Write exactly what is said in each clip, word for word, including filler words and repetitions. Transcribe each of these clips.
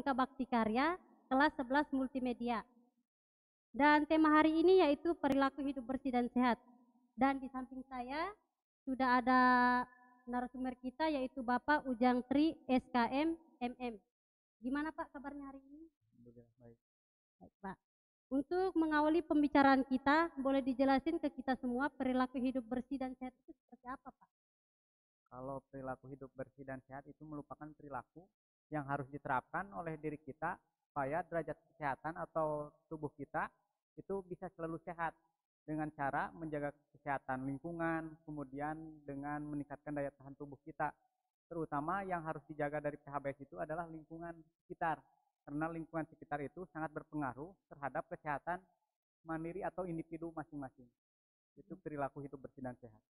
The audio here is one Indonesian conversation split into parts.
Eka Bakti Karya kelas sebelas Multimedia. Dan tema hari ini yaitu perilaku hidup bersih dan sehat. Dan di samping saya sudah ada narasumber kita yaitu Bapak Ujang Tri S K M M M. Gimana Pak kabarnya hari ini? Alhamdulillah baik. Baik Pak. Untuk mengawali pembicaraan kita, boleh dijelasin ke kita semua perilaku hidup bersih dan sehat itu seperti apa Pak? Kalau perilaku hidup bersih dan sehat itu merupakan perilaku yang harus diterapkan oleh diri kita supaya derajat kesehatan atau tubuh kita itu bisa selalu sehat dengan cara menjaga kesehatan lingkungan, kemudian dengan meningkatkan daya tahan tubuh kita. Terutama yang harus dijaga dari P H B S itu adalah lingkungan sekitar, karena lingkungan sekitar itu sangat berpengaruh terhadap kesehatan mandiri atau individu masing-masing. Itu perilaku hidup bersih dan sehat.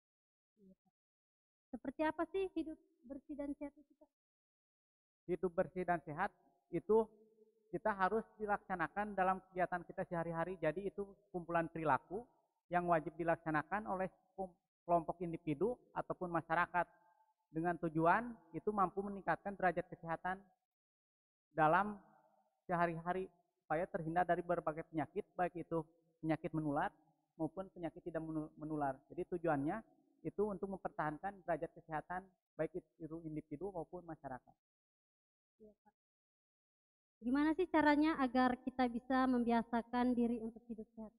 Seperti apa sih hidup bersih dan sehat itu Pak? Hidup bersih dan sehat itu kita harus dilaksanakan dalam kegiatan kita sehari-hari. Jadi itu kumpulan perilaku yang wajib dilaksanakan oleh kelompok individu ataupun masyarakat dengan tujuan itu mampu meningkatkan derajat kesehatan dalam sehari-hari supaya terhindar dari berbagai penyakit, baik itu penyakit menular maupun penyakit tidak menular. Jadi tujuannya itu untuk mempertahankan derajat kesehatan baik itu individu maupun masyarakat. Ya, Pak. Gimana sih caranya agar kita bisa membiasakan diri untuk hidup sehat?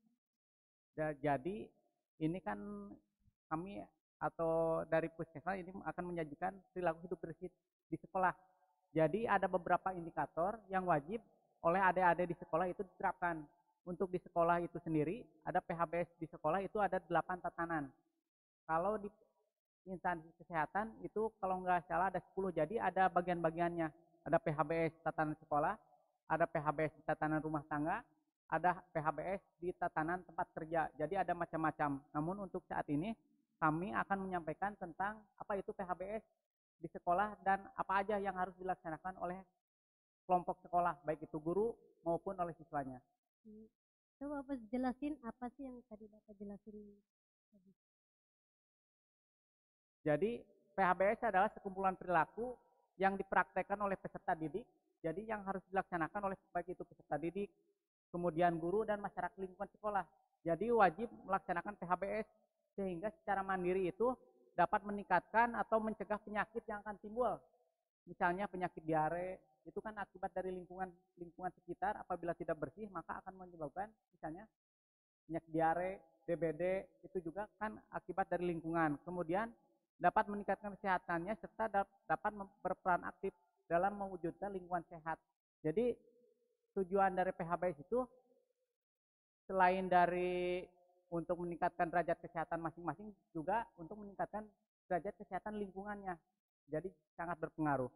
Jadi ini kan kami atau dari Puskesmas ini akan menyajikan perilaku hidup bersih di sekolah. Jadi ada beberapa indikator yang wajib oleh adik-adik di sekolah itu diterapkan. Untuk di sekolah itu sendiri ada P H B S di sekolah itu ada delapan tatanan. Kalau di instansi kesehatan itu kalau nggak salah ada sepuluh, jadi ada bagian-bagiannya. Ada P H B S tatanan sekolah, ada P H B S di tatanan rumah tangga, ada P H B S di tatanan tempat kerja. Jadi ada macam-macam. Namun untuk saat ini kami akan menyampaikan tentang apa itu P H B S di sekolah dan apa aja yang harus dilaksanakan oleh kelompok sekolah, baik itu guru maupun oleh siswanya. Coba Bapak jelasin apa sih yang tadi Bapak jelasin tadi. Jadi P H B S adalah sekumpulan perilaku yang dipraktekkan oleh peserta didik. Jadi yang harus dilaksanakan oleh baik itu peserta didik, kemudian guru dan masyarakat lingkungan sekolah. Jadi wajib melaksanakan P H B S sehingga secara mandiri itu dapat meningkatkan atau mencegah penyakit yang akan timbul. Misalnya penyakit diare itu kan akibat dari lingkungan lingkungan sekitar, apabila tidak bersih maka akan menyebabkan misalnya penyakit diare, D B D itu juga kan akibat dari lingkungan. Kemudian dapat meningkatkan kesehatannya serta dapat berperan aktif dalam mewujudkan lingkungan sehat. Jadi tujuan dari P H B S itu selain dari untuk meningkatkan derajat kesehatan masing-masing juga untuk meningkatkan derajat kesehatan lingkungannya. Jadi sangat berpengaruh.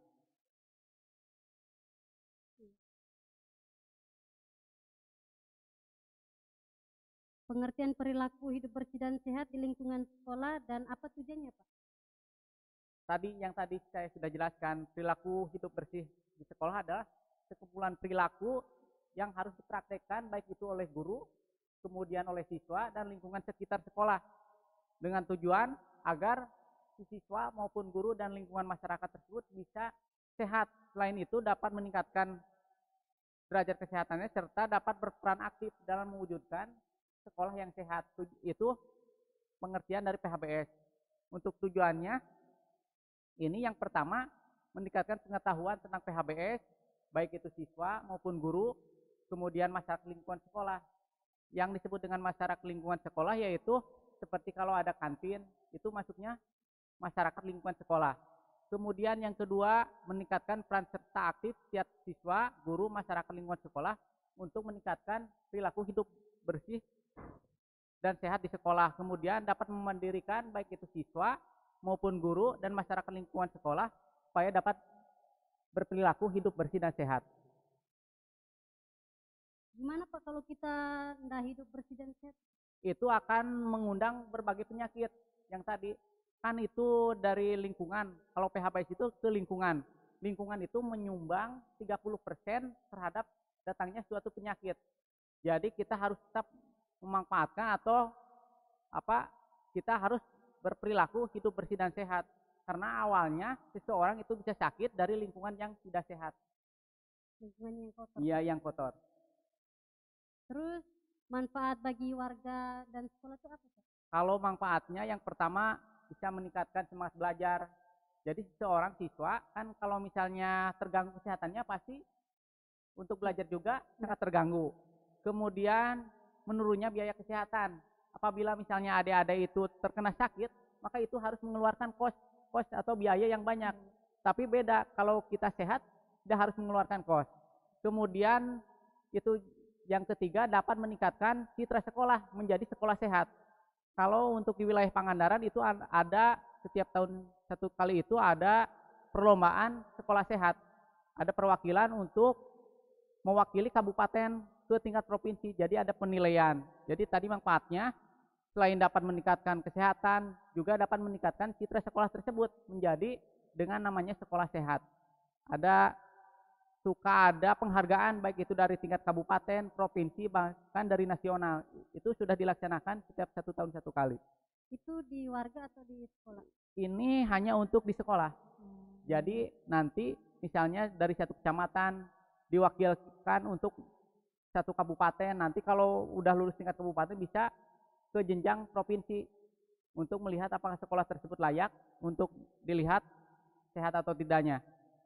Pengertian perilaku hidup bersih dan sehat di lingkungan sekolah dan apa tujuannya Pak? Tadi yang tadi saya sudah jelaskan, perilaku hidup bersih di sekolah adalah sekumpulan perilaku yang harus dipraktekkan baik itu oleh guru, kemudian oleh siswa dan lingkungan sekitar sekolah dengan tujuan agar si siswa maupun guru dan lingkungan masyarakat tersebut bisa sehat. Selain itu dapat meningkatkan derajat kesehatannya serta dapat berperan aktif dalam mewujudkan sekolah yang sehat. Itu pengertian dari P H B S. Untuk tujuannya ini yang pertama meningkatkan pengetahuan tentang P H B S baik itu siswa maupun guru, kemudian masyarakat lingkungan sekolah. Yang disebut dengan masyarakat lingkungan sekolah yaitu seperti kalau ada kantin itu masuknya masyarakat lingkungan sekolah. Kemudian yang kedua meningkatkan peran serta aktif setiap siswa, guru, masyarakat lingkungan sekolah untuk meningkatkan perilaku hidup bersih dan sehat di sekolah. Kemudian dapat memandirikan baik itu siswa maupun guru dan masyarakat lingkungan sekolah supaya dapat berperilaku hidup bersih dan sehat. Gimana Pak kalau kita tidak hidup bersih dan sehat? Itu akan mengundang berbagai penyakit yang tadi. Kan itu dari lingkungan. Kalau P H B S itu ke lingkungan. Lingkungan itu menyumbang tiga puluh persen terhadap datangnya suatu penyakit. Jadi kita harus tetap memanfaatkan atau apa kita harus berperilaku hidup bersih dan sehat. Karena awalnya seseorang itu bisa sakit dari lingkungan yang tidak sehat. lingkungan yang kotor. Iya, yang kotor. Terus manfaat bagi warga dan sekolah itu apa, Pak? Kalau manfaatnya yang pertama bisa meningkatkan semangat belajar. Jadi seorang siswa kan kalau misalnya terganggu kesehatannya pasti untuk belajar juga sangat terganggu. Kemudian menurunnya biaya kesehatan. Apabila misalnya adik-adik itu terkena sakit, maka itu harus mengeluarkan kos, kos atau biaya yang banyak. Tapi beda kalau kita sehat, tidak harus mengeluarkan kos. Kemudian itu yang ketiga dapat meningkatkan citra sekolah menjadi sekolah sehat. Kalau untuk di wilayah Pangandaran itu ada setiap tahun satu kali itu ada perlombaan sekolah sehat. Ada perwakilan untuk mewakili kabupaten ke tingkat provinsi. Jadi ada penilaian. Jadi tadi manfaatnya selain dapat meningkatkan kesehatan, juga dapat meningkatkan citra sekolah tersebut menjadi dengan namanya sekolah sehat. Ada suka ada penghargaan baik itu dari tingkat kabupaten, provinsi, bahkan dari nasional. Itu sudah dilaksanakan setiap satu tahun satu kali. Itu di warga atau di sekolah? Ini hanya untuk di sekolah. Hmm. Jadi nanti misalnya dari satu kecamatan diwakilkan untuk satu kabupaten. Nanti kalau udah lulus tingkat kabupaten bisa ke jenjang provinsi untuk melihat apakah sekolah tersebut layak untuk dilihat sehat atau tidaknya.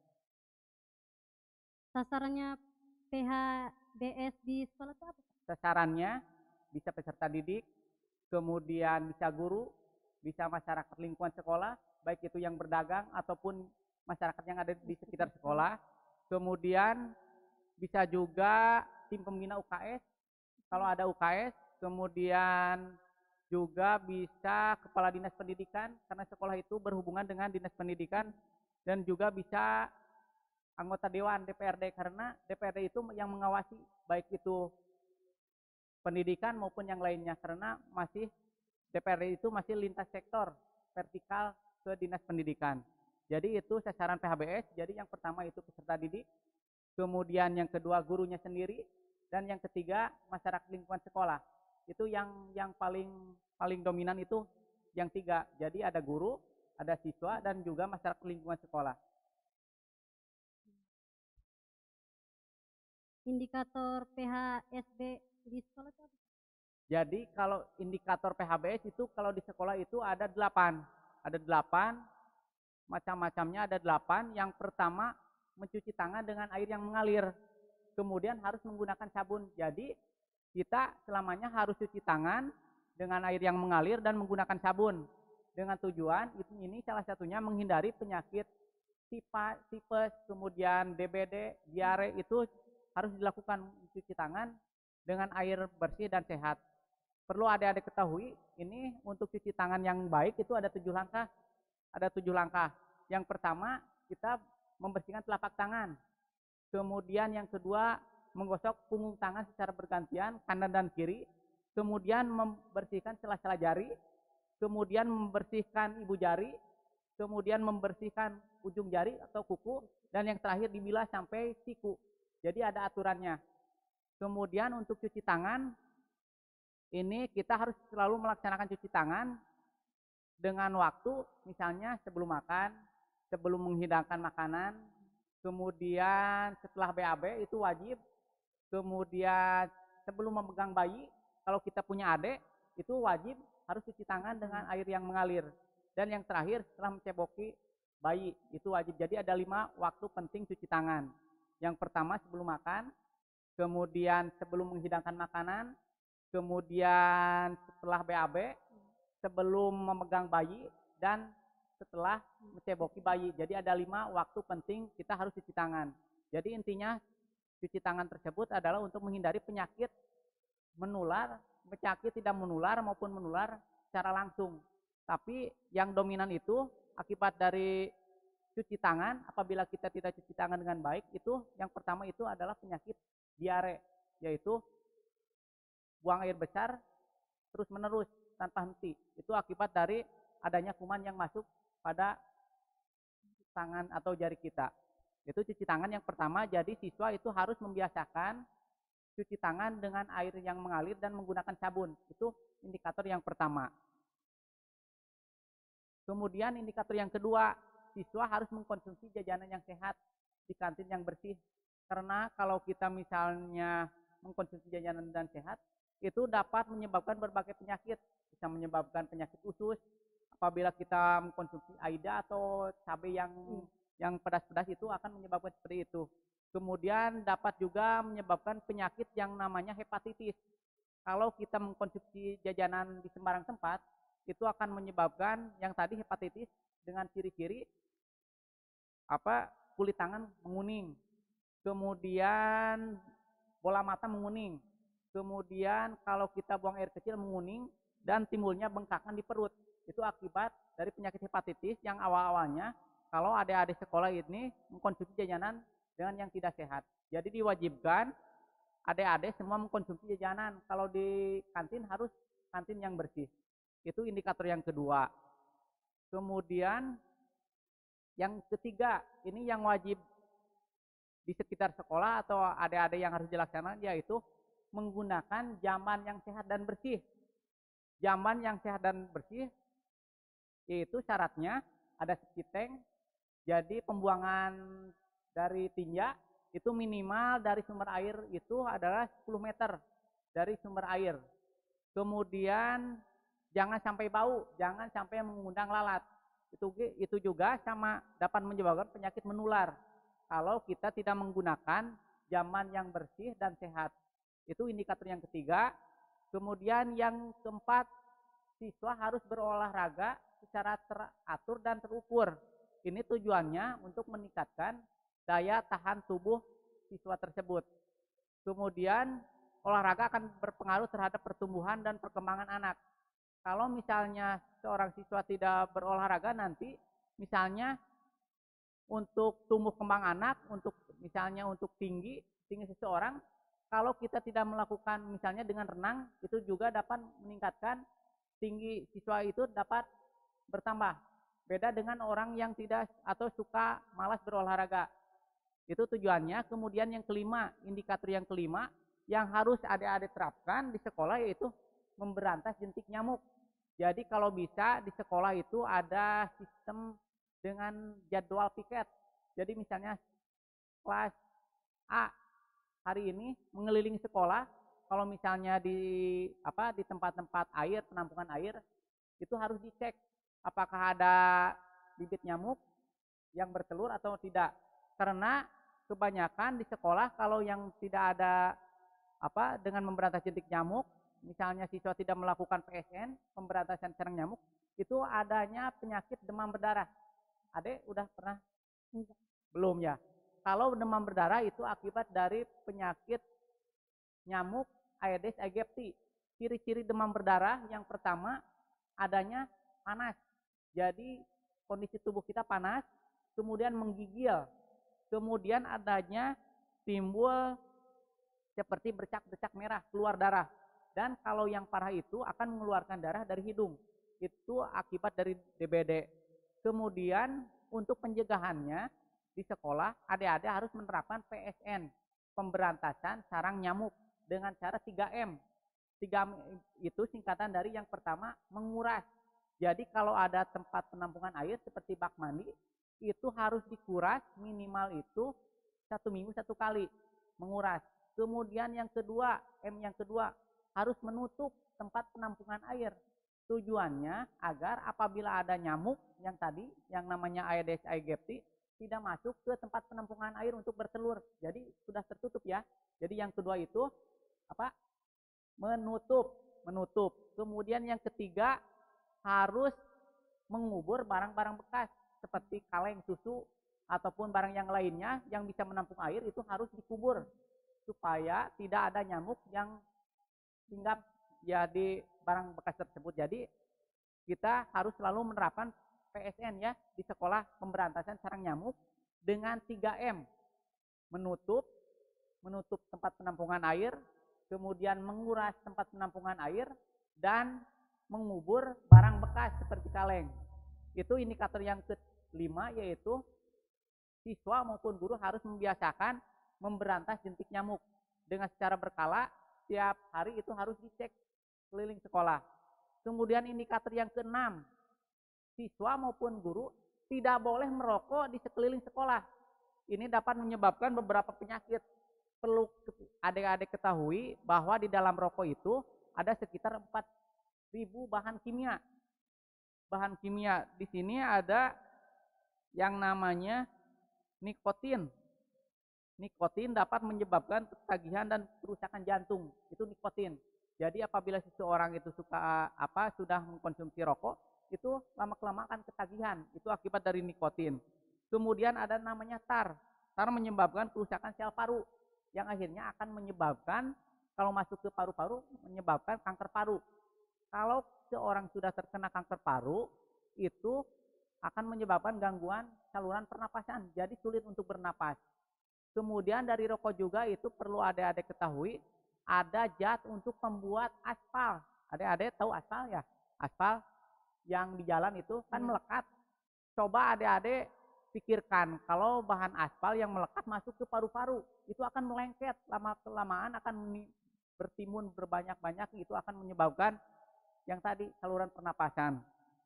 Sasarannya P H B S di sekolah itu apa? Sasarannya bisa peserta didik, kemudian bisa guru, bisa masyarakat lingkungan sekolah, baik itu yang berdagang ataupun masyarakat yang ada di sekitar sekolah. Kemudian bisa juga tim pembina U K S, kalau ada U K S, kemudian juga bisa kepala dinas pendidikan, karena sekolah itu berhubungan dengan dinas pendidikan, dan juga bisa anggota dewan D P R D, karena D P R D itu yang mengawasi baik itu pendidikan maupun yang lainnya, karena masih D P R D itu masih lintas sektor vertikal ke dinas pendidikan. Jadi itu sasaran P H B S. Jadi yang pertama itu peserta didik, kemudian yang kedua gurunya sendiri, dan yang ketiga masyarakat lingkungan sekolah. Itu yang yang paling paling dominan itu yang tiga. Jadi ada guru, ada siswa, dan juga masyarakat lingkungan sekolah. Indikator P H S B di sekolah itu apa? Jadi kalau indikator P H B S itu kalau di sekolah itu ada delapan. Ada delapan, macam-macamnya ada delapan. Yang pertama mencuci tangan dengan air yang mengalir. Kemudian harus menggunakan sabun. Jadi kita selamanya harus cuci tangan dengan air yang mengalir dan menggunakan sabun. Dengan tujuan ini salah satunya menghindari penyakit tipes, kemudian D B D, diare, itu harus dilakukan cuci tangan dengan air bersih dan sehat. Perlu adik-adik ketahui, ini untuk cuci tangan yang baik itu ada tujuh langkah. Ada tujuh langkah. Yang pertama, kita membersihkan telapak tangan. Kemudian yang kedua, menggosok punggung tangan secara bergantian, kanan dan kiri. Kemudian membersihkan celah-celah jari. Kemudian membersihkan ibu jari. Kemudian membersihkan ujung jari atau kuku. Dan yang terakhir dibilas sampai siku. Jadi ada aturannya. Kemudian untuk cuci tangan, ini kita harus selalu melaksanakan cuci tangan dengan waktu, misalnya sebelum makan, sebelum menghidangkan makanan, kemudian setelah B A B itu wajib, kemudian sebelum memegang bayi, kalau kita punya adik, itu wajib harus cuci tangan dengan air yang mengalir. Dan yang terakhir setelah menceboki bayi, itu wajib. Jadi ada lima waktu penting cuci tangan. Yang pertama sebelum makan, kemudian sebelum menghidangkan makanan, kemudian setelah B A B, sebelum memegang bayi, dan setelah menceboki bayi. Jadi ada lima waktu penting kita harus cuci tangan. Jadi intinya cuci tangan tersebut adalah untuk menghindari penyakit menular, penyakit tidak menular maupun menular secara langsung. Tapi yang dominan itu akibat dari cuci tangan, apabila kita tidak cuci tangan dengan baik, itu yang pertama itu adalah penyakit diare, yaitu buang air besar terus menerus tanpa henti. Itu akibat dari adanya kuman yang masuk pada tangan atau jari kita. Itu cuci tangan yang pertama. Jadi siswa itu harus membiasakan cuci tangan dengan air yang mengalir dan menggunakan sabun. Itu indikator yang pertama. Kemudian indikator yang kedua, siswa harus mengkonsumsi jajanan yang sehat di kantin yang bersih. Karena kalau kita misalnya mengkonsumsi jajanan dan sehat, itu dapat menyebabkan berbagai penyakit. Bisa menyebabkan penyakit usus, apabila kita mengkonsumsi AIDA atau cabai yang hmm. yang pedas-pedas itu akan menyebabkan seperti itu. Kemudian dapat juga menyebabkan penyakit yang namanya hepatitis. Kalau kita mengkonsumsi jajanan di sembarang tempat, itu akan menyebabkan yang tadi hepatitis dengan ciri-ciri apa kulit tangan menguning, kemudian bola mata menguning, kemudian kalau kita buang air kecil menguning dan timbulnya bengkakan di perut. Itu akibat dari penyakit hepatitis yang awal-awalnya kalau adik-adik sekolah ini mengkonsumsi jajanan dengan yang tidak sehat. Jadi diwajibkan adik-adik semua mengkonsumsi jajanan. Kalau di kantin harus kantin yang bersih. Itu indikator yang kedua. Kemudian yang ketiga, ini yang wajib di sekitar sekolah atau adik-adik yang harus dilaksanakan, yaitu menggunakan jamban yang sehat dan bersih. Jamban yang sehat dan bersih, yaitu syaratnya ada septic tank, jadi pembuangan dari tinja itu minimal dari sumber air itu adalah sepuluh meter dari sumber air. Kemudian jangan sampai bau, jangan sampai mengundang lalat. Itu itu juga sama dapat menyebabkan penyakit menular kalau kita tidak menggunakan jamban yang bersih dan sehat. Itu indikator yang ketiga. Kemudian yang keempat, siswa harus berolahraga secara teratur dan terukur. Ini tujuannya untuk meningkatkan daya tahan tubuh siswa tersebut. Kemudian olahraga akan berpengaruh terhadap pertumbuhan dan perkembangan anak. Kalau misalnya seorang siswa tidak berolahraga, nanti misalnya untuk tumbuh kembang anak, untuk misalnya untuk tinggi, tinggi seseorang, kalau kita tidak melakukan misalnya dengan renang, itu juga dapat meningkatkan tinggi siswa itu dapat bertambah. Beda dengan orang yang tidak atau suka malas berolahraga. Itu tujuannya. Kemudian yang kelima, indikator yang kelima, yang harus adik-adik terapkan di sekolah yaitu memberantas jentik nyamuk. Jadi kalau bisa di sekolah itu ada sistem dengan jadwal piket. Jadi misalnya kelas A hari ini mengelilingi sekolah, kalau misalnya di apa di tempat-tempat air, penampungan air, itu harus dicek apakah ada bibit nyamuk yang bertelur atau tidak. Karena kebanyakan di sekolah kalau yang tidak ada apa dengan memberantas jentik nyamuk, misalnya siswa tidak melakukan P S N, pemberantasan sarang nyamuk, itu adanya penyakit demam berdarah. Adek udah pernah? Belum ya. Kalau demam berdarah itu akibat dari penyakit nyamuk Aedes aegypti. Ciri-ciri demam berdarah yang pertama adanya panas. Jadi kondisi tubuh kita panas, kemudian menggigil, kemudian adanya timbul seperti bercak-bercak merah, keluar darah. Dan kalau yang parah itu akan mengeluarkan darah dari hidung. Itu akibat dari D B D. Kemudian untuk pencegahannya di sekolah, adik-adik harus menerapkan P S N, pemberantasan sarang nyamuk, dengan cara tiga M. tiga M itu singkatan dari yang pertama, menguras. Jadi kalau ada tempat penampungan air seperti bak mandi, itu harus dikuras minimal itu satu minggu satu kali, menguras. Kemudian yang kedua, M yang kedua, harus menutup tempat penampungan air. Tujuannya agar apabila ada nyamuk yang tadi, yang namanya Aedes aegypti, tidak masuk ke tempat penampungan air untuk bertelur. Jadi sudah tertutup ya. Jadi yang kedua itu apa? Menutup, menutup. Kemudian yang ketiga harus mengubur barang-barang bekas seperti kaleng susu ataupun barang yang lainnya yang bisa menampung air itu harus dikubur supaya tidak ada nyamuk yang hinggap ya di barang bekas tersebut. Jadi kita harus selalu menerapkan P S N ya di sekolah, pemberantasan sarang nyamuk dengan tiga M. Menutup, menutup tempat penampungan air, kemudian menguras tempat penampungan air, dan mengubur barang bekas seperti kaleng. Itu indikator yang kelima, yaitu siswa maupun guru harus membiasakan memberantas jentik nyamuk dengan secara berkala. Tiap hari itu harus dicek keliling sekolah. Kemudian indikator yang keenam, siswa maupun guru tidak boleh merokok di sekeliling sekolah. ini dapat menyebabkan beberapa penyakit. Perlu adik-adik ketahui bahwa di dalam rokok itu ada sekitar empat ribu bahan kimia. Bahan kimia di sini ada yang namanya nikotin. Nikotin dapat menyebabkan ketagihan dan kerusakan jantung. Itu nikotin. Jadi apabila seseorang itu suka apa sudah mengkonsumsi rokok, itu lama-kelamaan ketagihan. Itu akibat dari nikotin. Kemudian ada namanya tar. Tar menyebabkan kerusakan sel paru yang akhirnya akan menyebabkan kalau masuk ke paru-paru menyebabkan kanker paru. Kalau seorang sudah terkena kanker paru, itu akan menyebabkan gangguan saluran pernapasan, jadi sulit untuk bernapas. Kemudian dari rokok juga itu perlu adik-adik ketahui, ada zat untuk pembuat aspal. Adik-adik tahu aspal ya? Aspal yang di jalan itu kan melekat. Coba adik-adik pikirkan, kalau bahan aspal yang melekat masuk ke paru-paru, itu akan melengket, lama-kelamaan akan bertimbun berbanyak-banyak, itu akan menyebabkan yang tadi saluran pernapasan.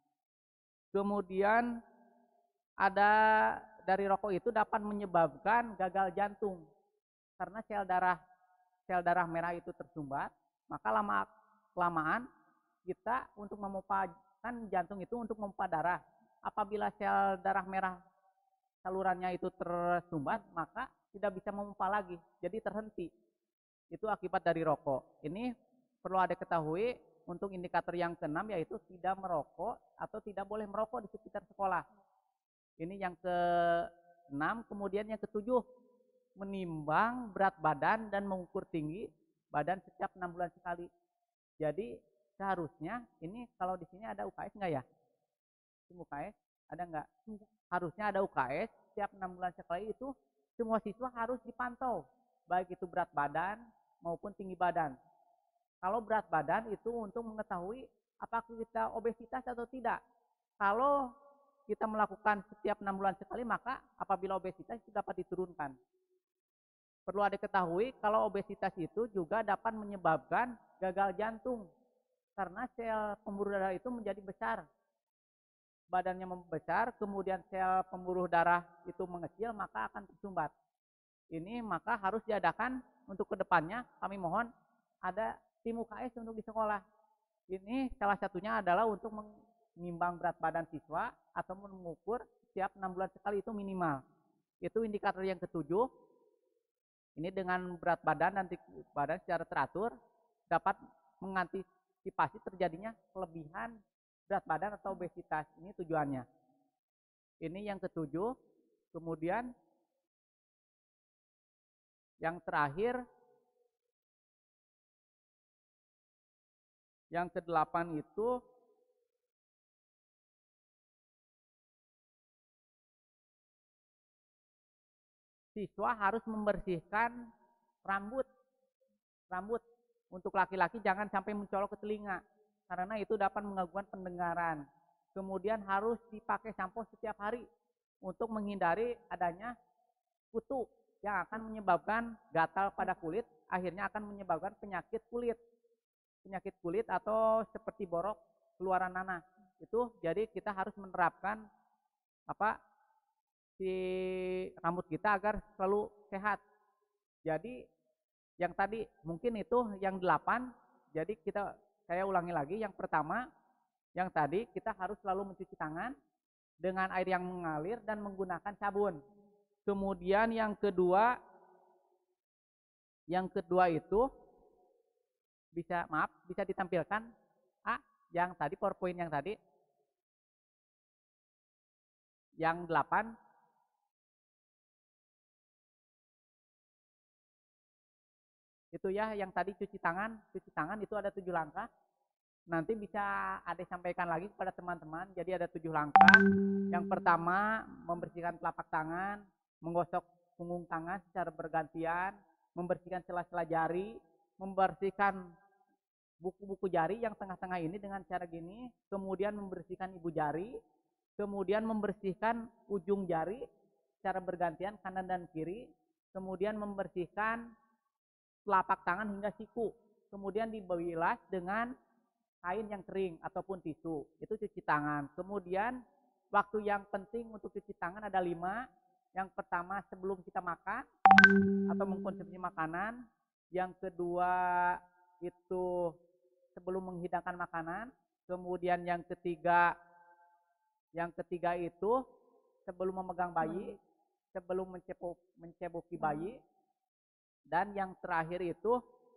Kemudian ada dari rokok itu dapat menyebabkan gagal jantung karena sel darah sel darah merah itu tersumbat, maka lama kelamaan kita untuk memompa kan jantung itu untuk memompa darah. Apabila sel darah merah salurannya itu tersumbat, maka tidak bisa memompa lagi, jadi terhenti. Itu akibat dari rokok. Ini perlu ada ketahui. Untuk indikator yang keenam yaitu tidak merokok atau tidak boleh merokok di sekitar sekolah. Ini yang keenam. Kemudian yang ketujuh, menimbang berat badan dan mengukur tinggi badan setiap enam bulan sekali. Jadi seharusnya ini kalau di sini ada U K S enggak ya? U K S ada enggak? Harusnya ada U K S setiap enam bulan sekali. Itu semua siswa harus dipantau, baik itu berat badan maupun tinggi badan. Kalau berat badan itu untuk mengetahui apakah kita obesitas atau tidak. Kalau kita melakukan setiap enam bulan sekali, maka apabila obesitas itu dapat diturunkan. Perlu ada ketahui kalau obesitas itu juga dapat menyebabkan gagal jantung. Karena sel pembuluh darah itu menjadi besar. Badannya membesar, kemudian sel pembuluh darah itu mengecil, maka akan tersumbat. Ini maka harus diadakan untuk kedepannya, kami mohon ada tim U K S untuk di sekolah. Ini salah satunya adalah untuk menimbang berat badan siswa atau mengukur setiap enam bulan sekali itu minimal. Itu indikator yang ketujuh. Ini dengan berat badan dan tinggi badan secara teratur dapat mengantisipasi terjadinya kelebihan berat badan atau obesitas. Ini tujuannya. Ini yang ketujuh. Kemudian yang terakhir, yang kedelapan itu siswa harus membersihkan rambut. Rambut untuk laki-laki jangan sampai mencolok ke telinga karena itu dapat mengganggu pendengaran. Kemudian harus dipakai sampo setiap hari untuk menghindari adanya kutu yang akan menyebabkan gatal pada kulit, akhirnya akan menyebabkan penyakit kulit. Penyakit kulit atau seperti borok, keluaran nanah. Itu jadi kita harus menerapkan apa si rambut kita agar selalu sehat. Jadi yang tadi mungkin itu yang delapan. Jadi kita saya ulangi lagi. Yang pertama, yang tadi kita harus selalu mencuci tangan dengan air yang mengalir dan menggunakan sabun. Kemudian yang kedua, yang kedua itu bisa maaf bisa ditampilkan ah yang tadi PowerPoint yang tadi yang delapan. Itu ya yang tadi cuci tangan. Cuci tangan itu ada tujuh langkah. Nanti bisa ada sampaikan lagi kepada teman-teman. Jadi ada tujuh langkah. Yang pertama, membersihkan telapak tangan, menggosok punggung tangan secara bergantian, membersihkan sela-sela jari, membersihkan buku-buku jari yang tengah-tengah ini dengan cara gini, kemudian membersihkan ibu jari, kemudian membersihkan ujung jari secara bergantian kanan dan kiri, kemudian membersihkan telapak tangan hingga siku, kemudian dibilas dengan kain yang kering ataupun tisu. Itu cuci tangan. Kemudian waktu yang penting untuk cuci tangan ada lima. Yang pertama sebelum kita makan atau mengkonsumsi makanan. Yang kedua itu sebelum menghidangkan makanan. Kemudian yang ketiga, yang ketiga itu sebelum memegang bayi, sebelum mencebok, menceboki bayi. Dan yang terakhir itu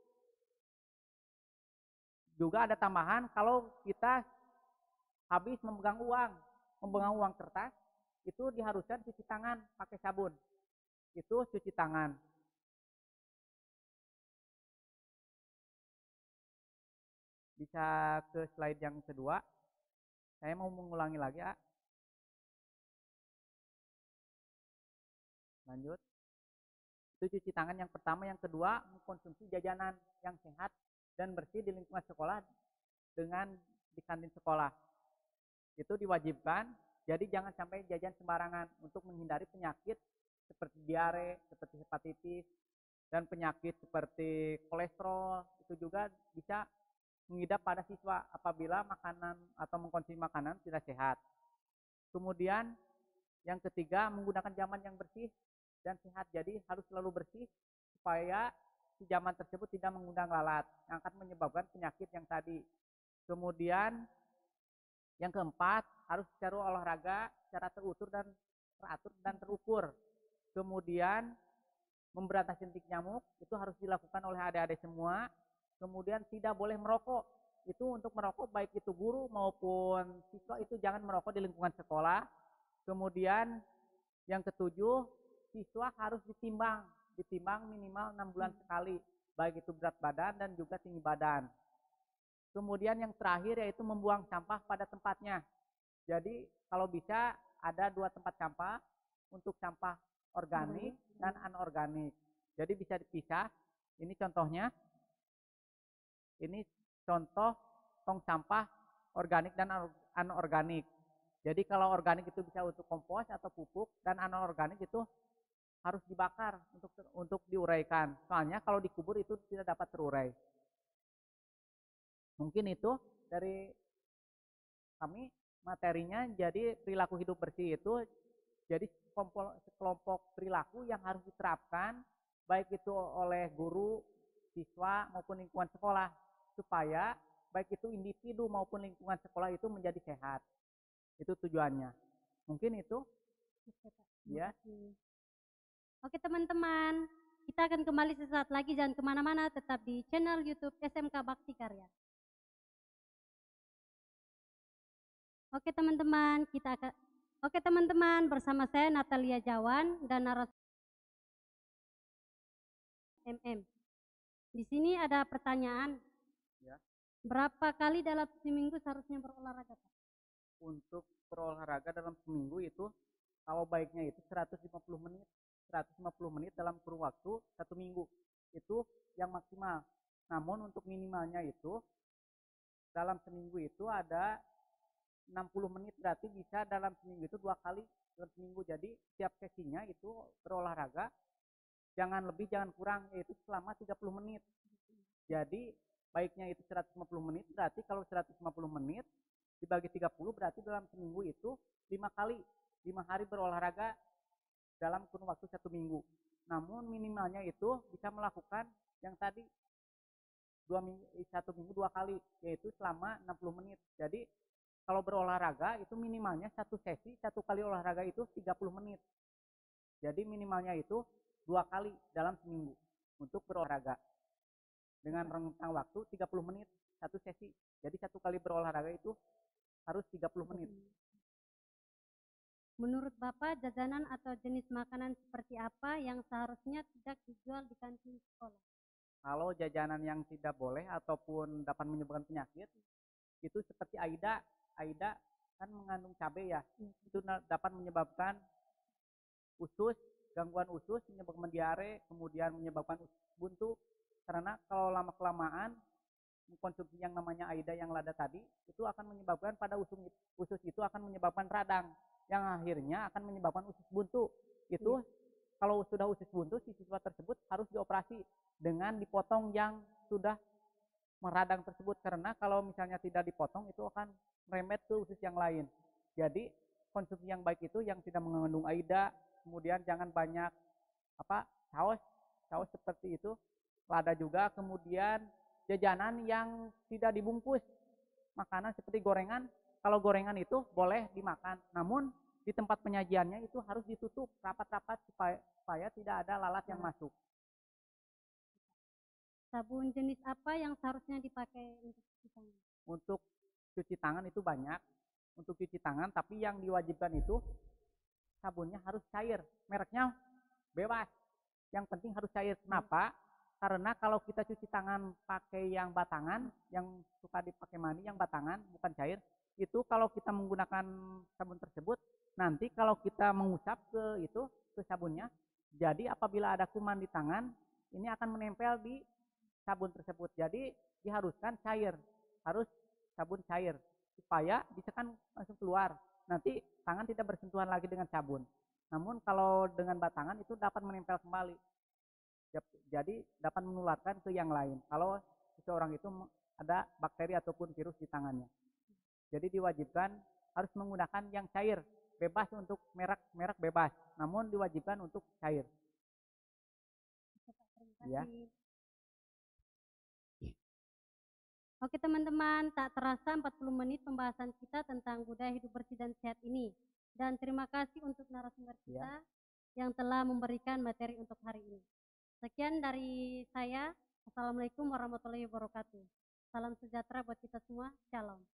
juga ada tambahan kalau kita habis memegang uang, memegang uang kertas, itu diharuskan cuci tangan pakai sabun. Itu cuci tangan. Bisa ke slide yang kedua. Saya mau mengulangi lagi ya. Lanjut. Itu cuci tangan yang pertama. Yang kedua, mengkonsumsi jajanan yang sehat dan bersih di lingkungan sekolah dengan di kantin sekolah. Itu diwajibkan. Jadi jangan sampai jajan sembarangan untuk menghindari penyakit seperti diare, seperti hepatitis, dan penyakit seperti kolesterol. Itu juga bisa mengidap pada siswa apabila makanan atau mengkonsumsi makanan tidak sehat. Kemudian yang ketiga, menggunakan zaman yang bersih dan sehat. Jadi harus selalu bersih supaya si zaman tersebut tidak mengundang lalat yang akan menyebabkan penyakit yang tadi. Kemudian yang keempat, harus secara olahraga secara terukur dan teratur dan terukur. Kemudian memberantas jentik nyamuk itu harus dilakukan oleh adik-adik semua. Kemudian tidak boleh merokok. Itu untuk merokok baik itu guru maupun siswa itu jangan merokok di lingkungan sekolah. Kemudian yang ketujuh, siswa harus ditimbang, ditimbang minimal enam bulan sekali, baik itu berat badan dan juga tinggi badan. Kemudian yang terakhir yaitu membuang sampah pada tempatnya. Jadi kalau bisa ada dua tempat sampah untuk sampah organik dan anorganik. Jadi bisa dipisah. Ini contohnya. Ini contoh tong sampah organik dan anorganik. Jadi kalau organik itu bisa untuk kompos atau pupuk, dan anorganik itu harus dibakar untuk untuk diuraikan. Soalnya kalau dikubur itu tidak dapat terurai. Mungkin itu dari kami materinya. Jadi perilaku hidup bersih itu jadi sekelompok perilaku yang harus diterapkan baik itu oleh guru, siswa maupun lingkungan sekolah supaya baik itu individu maupun lingkungan sekolah itu menjadi sehat. Itu tujuannya. Mungkin itu. Ya. Oke teman-teman, kita akan kembali sesaat lagi, jangan kemana-mana, tetap di channel YouTube S M K Bakti Karya. Oke teman-teman, kita akan Oke teman-teman, bersama saya Natalia Jawan dan narasumber M M. Di sini ada pertanyaan. Ya. Berapa kali dalam seminggu seharusnya berolahraga? Untuk berolahraga dalam seminggu itu kalau baiknya itu seratus lima puluh menit, seratus lima puluh menit dalam kurun waktu satu minggu. Itu yang maksimal. Namun untuk minimalnya itu dalam seminggu itu ada enam puluh menit, berarti bisa dalam seminggu itu dua kali dalam seminggu. Jadi setiap sesinya itu berolahraga jangan lebih jangan kurang, yaitu selama tiga puluh menit. Jadi baiknya itu seratus lima puluh menit, berarti kalau seratus lima puluh menit dibagi tiga puluh berarti dalam seminggu itu lima kali, lima hari berolahraga dalam kurun waktu satu minggu. Namun minimalnya itu bisa melakukan yang tadi dua minggu, satu minggu dua kali, yaitu selama enam puluh menit. Jadi kalau berolahraga itu minimalnya satu sesi, satu kali olahraga itu tiga puluh menit. Jadi minimalnya itu dua kali dalam seminggu untuk berolahraga. Dengan rentang waktu tiga puluh menit satu sesi. Jadi satu kali berolahraga itu harus tiga puluh menit. Menurut Bapak, jajanan atau jenis makanan seperti apa yang seharusnya tidak dijual di kantin sekolah? Kalau jajanan yang tidak boleh ataupun dapat menyebabkan penyakit, itu seperti AIDA. AIDA kan mengandung cabai ya, itu dapat menyebabkan usus, gangguan usus, menyebabkan diare, kemudian menyebabkan usus buntu. Karena kalau lama-kelamaan mengkonsumsi yang namanya AIDA yang lada tadi, itu akan menyebabkan pada usus, usus itu akan menyebabkan radang, yang akhirnya akan menyebabkan usus buntu. Itu hmm. Kalau sudah usus buntu, si siswa tersebut harus dioperasi dengan dipotong yang sudah meradang tersebut. Karena kalau misalnya tidak dipotong, itu akan merembet ke usus yang lain. Jadi konsumsi yang baik itu yang tidak mengandung AIDA, kemudian jangan banyak apa saus, saus seperti itu, lada juga, kemudian jajanan yang tidak dibungkus, makanan seperti gorengan. Kalau gorengan itu boleh dimakan, namun di tempat penyajiannya itu harus ditutup rapat-rapat supaya, supaya tidak ada lalat yang masuk. Sabun jenis apa yang seharusnya dipakai untuk cuci tangan? Untuk cuci tangan itu banyak, untuk cuci tangan, tapi yang diwajibkan itu sabunnya harus cair, mereknya bebas. Yang penting harus cair. Kenapa? Karena kalau kita cuci tangan pakai yang batangan, yang suka dipakai mani, yang batangan, bukan cair, itu kalau kita menggunakan sabun tersebut, nanti kalau kita mengusap ke itu, ke sabunnya, jadi apabila ada kuman di tangan, ini akan menempel di sabun tersebut. Jadi diharuskan cair, harus sabun cair, supaya bisa kan langsung keluar. Nanti tangan tidak bersentuhan lagi dengan sabun. Namun kalau dengan batangan itu dapat menempel kembali. Jadi dapat menularkan ke yang lain. Kalau seseorang itu ada bakteri ataupun virus di tangannya. Jadi diwajibkan harus menggunakan yang cair, bebas untuk merek-merek bebas. Namun diwajibkan untuk cair. Terima kasih. Ya. Oke teman-teman, tak terasa empat puluh menit pembahasan kita tentang budaya hidup bersih dan sehat ini. Dan terima kasih untuk narasumber kita ya, yang telah memberikan materi untuk hari ini. Sekian dari saya. Assalamualaikum warahmatullahi wabarakatuh. Salam sejahtera buat kita semua. Shalom.